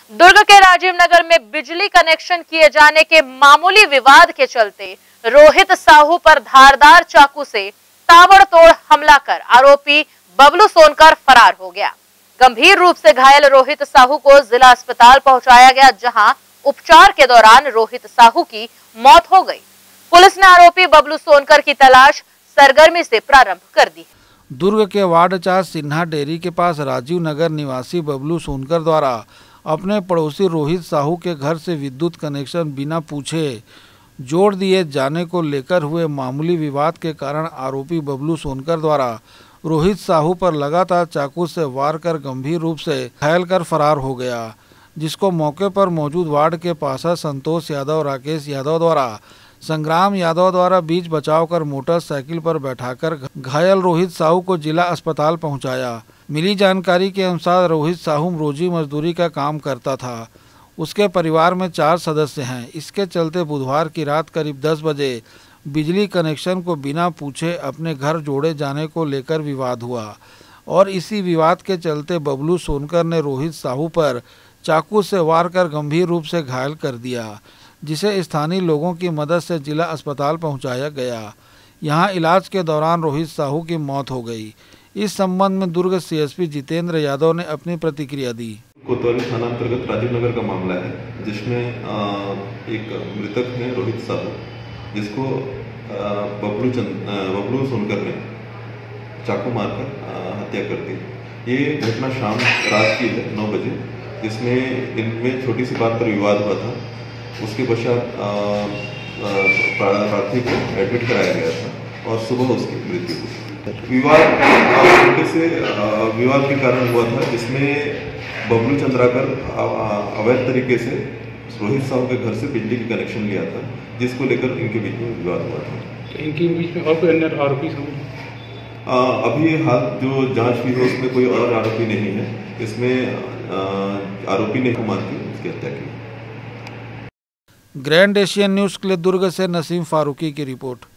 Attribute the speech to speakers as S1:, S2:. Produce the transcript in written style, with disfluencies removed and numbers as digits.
S1: दुर्ग के राजीव नगर में बिजली कनेक्शन किए जाने के मामूली विवाद के चलते रोहित साहू पर धारदार चाकू से ताबड़तोड़ हमला कर आरोपी बबलू सोनकर फरार हो गया। गंभीर रूप से घायल रोहित साहू को जिला अस्पताल पहुंचाया गया, जहां उपचार के दौरान रोहित साहू की मौत हो गई। पुलिस ने आरोपी बबलू सोनकर की तलाश सरगर्मी से प्रारंभ कर दी।
S2: दुर्ग के वार्ड 4 सिन्हा डेयरी के पास राजीव नगर निवासी बबलू सोनकर द्वारा अपने पड़ोसी रोहित साहू के घर से विद्युत कनेक्शन बिना पूछे जोड़ दिए जाने को लेकर हुए मामूली विवाद के कारण आरोपी बबलू सोनकर द्वारा रोहित साहू पर लगातार चाकू से वार कर गंभीर रूप से घायल कर फरार हो गया, जिसको मौके पर मौजूद वार्ड के पार्षद संतोष यादव, राकेश यादव द्वारा संग्राम यादव द्वारा बीच बचाव कर मोटरसाइकिल पर बैठाकर घायल रोहित साहू को जिला अस्पताल पहुंचाया। मिली जानकारी के अनुसार रोहित साहू रोजी मजदूरी का काम करता था। उसके परिवार में 4 सदस्य हैं। इसके चलते बुधवार की रात करीब 10 बजे बिजली कनेक्शन को बिना पूछे अपने घर जोड़े जाने को लेकर विवाद हुआ और इसी विवाद के चलते बबलू सोनकर ने रोहित साहू पर चाकू से वार कर गंभीर रूप से घायल कर दिया, जिसे स्थानीय लोगों की मदद से जिला अस्पताल पहुंचाया गया। यहां इलाज के दौरान रोहित साहू की मौत हो गई। इस संबंध में दुर्ग सीएसपी जितेंद्र यादव ने अपनी प्रतिक्रिया दी।
S3: कोतवाली थाना अंतर्गत राजीव नगर का मामला है, जिसमें एक मृतक है रोहित साहू, जिसको बबलू सोनकर ने चाकू मारकर हत्या कर दी। ये घटना शाम रात की है 9 बजे, जिसमें इनमें छोटी सी बात पर विवाद हुआ था। उसके पश्चात प्रार्थी को एडमिट कराया गया था और सुबह उसकी मृत्यु हुई। विवाद के कारण हुआ था, जिसमें बबलू चंद्राकर अवैध तरीके से रोहित साहू के घर से बिजली की कनेक्शन लिया था, जिसको लेकर इनके बीच में विवाद हुआ था।
S4: तो इनके बीच में और कोई अन्य आरोपी शामिल?
S3: अभी हाल जो जांच हुई है उसमें कोई और आरोपी नहीं है। इसमें आरोपी ने मार के उसकी हत्या की।
S2: ग्रैंड एशियन न्यूज़ के लिए दुर्ग से नसीम फारूकी की रिपोर्ट।